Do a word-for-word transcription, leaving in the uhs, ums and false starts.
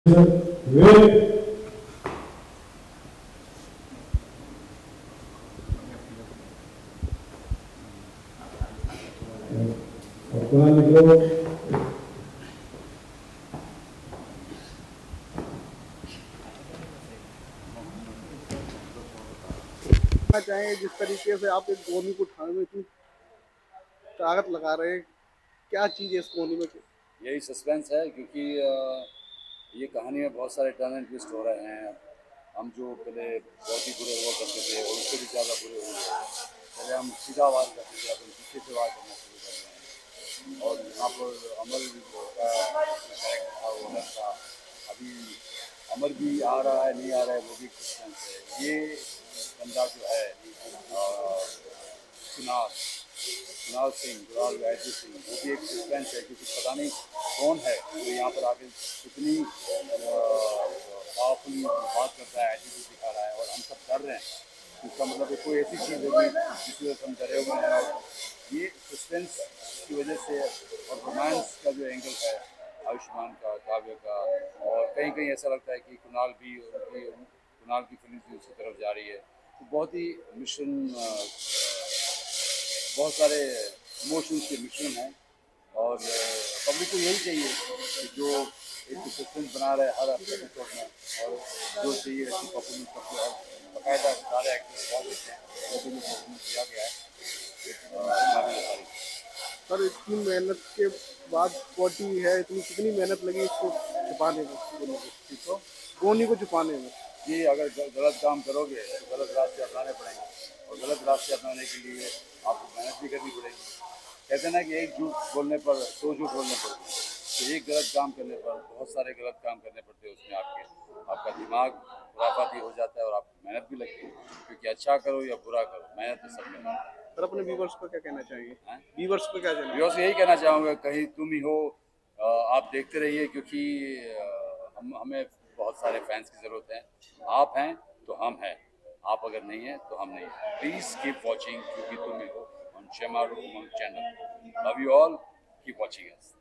वे अपना निकलो चाहें जिस तरीके से आप एक गोनी को उठाने में इतनी ताकत लगा रहे हैं, क्या चीज़ है इस गोनी में? यही सस्पेंस है क्योंकि ये कहानी में बहुत सारे टर्न एंड ट्विस्ट हो रहे हैं। हम जो पहले बहुत ही बुरे हुआ करते थे और उससे भी ज़्यादा बुरे हुए हैं। पहले हम सीधा वार करते थे, अब हम पीछे से वार करना शुरू कर रहे हैं। और यहाँ पर अमर का कैरेक्टर था वो अलग था। अभी अमर भी आ रहा है नहीं आ रहा है वो भी सस्पेंस है। ये बंदा जो है कुणाल कुणाल सिंह कुणाल वैद्य सिंह वो भी एक सस्पेंस है क्योंकि पता नहीं कौन है वो तो यहाँ पर आके कितनी पावरफुल बात करता है, एटीट्यूड दिखा रहा है और हम सब डर रहे हैं। इसका मतलब कोई ऐसी चीज़ होगी जिसकी वजह से हम डरे हुए हैं। और ये सस्पेंस की वजह से और रोमांस का जो एंगल है आयुष्मान का, काव्य का, और कहीं कहीं ऐसा लगता है कि कुणाल भी उनकी कुणाल की फिल्म भी उसकी तरफ जा रही है। तो बहुत ही मिशन बहुत सारे इमोशंस के मिश्रण हैं और पब्लिक को यही चाहिए कि जो एक सस्पेंस बना रहे हर एपिसोड में और जो चाहिए ऐसी परफॉर्मेंस करके और बाकायदा सारे एक्टर्स बहुत अच्छे हैं वो भी जो परफॉर्मेंस किया गया है। सर इतनी मेहनत के बाद फोर्टी है, इतनी कितनी मेहनत लगी इसको छुपाने में, गोनी को तो गोनी को छुपाने में? कि अगर गलत काम करोगे तो गलत रास्ते अपनाने पड़ेंगे और गलत रास्ते अपनाने के लिए आपको मेहनत भी करनी पड़ेगी। कहते हैं ना कि एक झूठ बोलने पर सौ झूठ बोलने पड़ते हैं, तो एक गलत काम करने पर बहुत सारे गलत काम करने पड़ते हैं। उसमें आपके आपका दिमाग खुराफाती हो जाता है और आपको मेहनत भी लगती है क्योंकि अच्छा करो या बुरा करो मेहनत तो सब करना। सर अपने व्यूवर्स को क्या कहना चाहेंगे? व्यूवर्स को क्या कहना? व्यूवर्स यही कहना चाहूँगा कहीं तुम ही हो, आप देखते रहिए क्योंकि हम हमें बहुत सारे फैंस की ज़रूरत है। आप हैं तो हम हैं, आप अगर नहीं हैं तो हम नहीं हैं। प्लीज़ कीप वॉचिंग क्योंकि तुम ही हो on Shemaroo Umang channel. Love you all, keep watching us.